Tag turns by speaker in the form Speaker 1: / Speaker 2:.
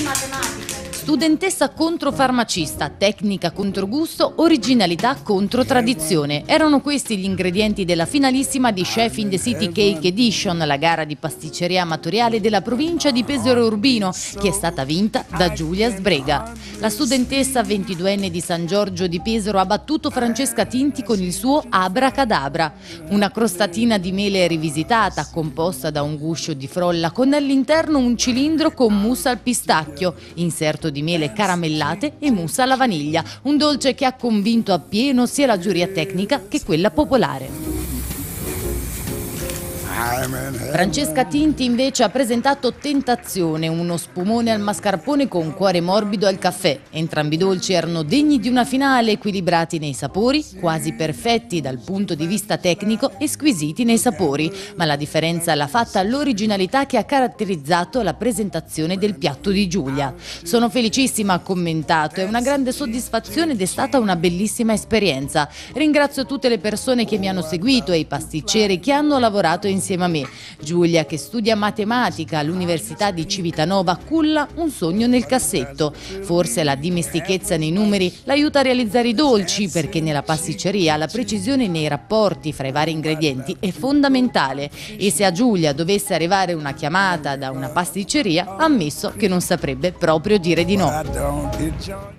Speaker 1: Studentessa contro farmacista, tecnica contro gusto, originalità contro tradizione. Erano questi gli ingredienti della finalissima di Chef in the City Cake Edition, la gara di pasticceria amatoriale della provincia di Pesaro Urbino, che è stata vinta da Giulia Sbrega. La studentessa 22enne di San Giorgio di Pesaro ha battuto Francesca Tinti con il suo Abracadabra, una crostatina di mele rivisitata composta da un guscio di frolla con all'interno un cilindro con mousse al pistacchio, inserto di mele caramellate e mousse alla vaniglia, un dolce che ha convinto appieno sia la giuria tecnica che quella popolare. Francesca Tinti invece ha presentato Tentazione, uno spumone al mascarpone con cuore morbido al caffè. Entrambi i dolci erano degni di una finale, equilibrati nei sapori, quasi perfetti dal punto di vista tecnico e squisiti nei sapori, ma la differenza l'ha fatta l'originalità che ha caratterizzato la presentazione del piatto di Giulia. Sono felicissima, ha commentato, è una grande soddisfazione ed è stata una bellissima esperienza. Ringrazio tutte le persone che mi hanno seguito e i pasticceri che hanno lavorato insieme a me. Giulia, che studia matematica all'Università di Civitanova, culla un sogno nel cassetto. Forse la dimestichezza nei numeri l'aiuta a realizzare i dolci, perché nella pasticceria la precisione nei rapporti fra i vari ingredienti è fondamentale. E se a Giulia dovesse arrivare una chiamata da una pasticceria, ha ammesso che non saprebbe proprio dire di no.